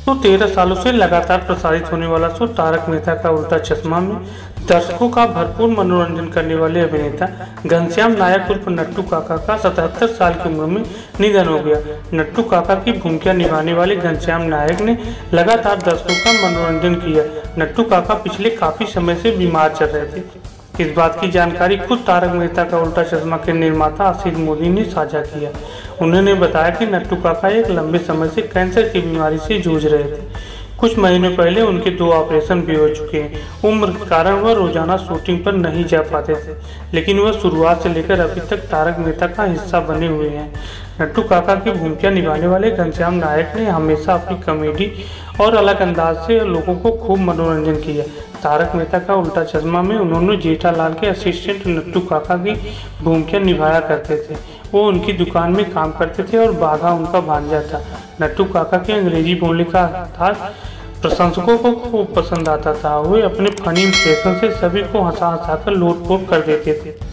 तो 13 सालों से लगातार प्रसारित होने वाला शो तारक मेहता का उल्टा चश्मा में दर्शकों का भरपूर मनोरंजन करने वाले अभिनेता घनश्याम नायक उर्फ नट्टू काका का 77 साल की उम्र में निधन हो गया। नट्टू काका की भूमिका निभाने वाले घनश्याम नायक ने लगातार दर्शकों का मनोरंजन किया। नट्टू काका पिछले काफी समय से बीमार चल रहे थे। इस बात की जानकारी खुद तारक मेहता का उल्टा चश्मा के निर्माता आशीष मोदी ने साझा किया। उन्होंने बताया कि नट्टू काका एक लंबे समय से कैंसर की बीमारी से जूझ रहे थे। कुछ महीने पहले उनके 2 ऑपरेशन भी हो चुके हैं। उम्र के कारण वह रोजाना शूटिंग पर नहीं जा पाते थे, लेकिन वह शुरुआत से लेकर अभी तक तारक मेहता का हिस्सा बने हुए हैं। नट्टू काका की भूमिका निभाने वाले घनश्याम नायक ने हमेशा अपनी कॉमेडी और अलग अंदाज से लोगों को खूब मनोरंजन किया। तारक मेहता का उल्टा चश्मा में उन्होंने जेठालाल के असिस्टेंट नट्टू काका की भूमिका निभाया करते थे। वो उनकी दुकान में काम करते थे और बाघा उनका भांजा था। नट्टू काका के अंग्रेजी बोलने का अंदाज प्रशंसकों को खूब पसंद आता था। वे अपने फनी इंप्रेशन से सभी को हंसा कर लोटपोट कर देते थे।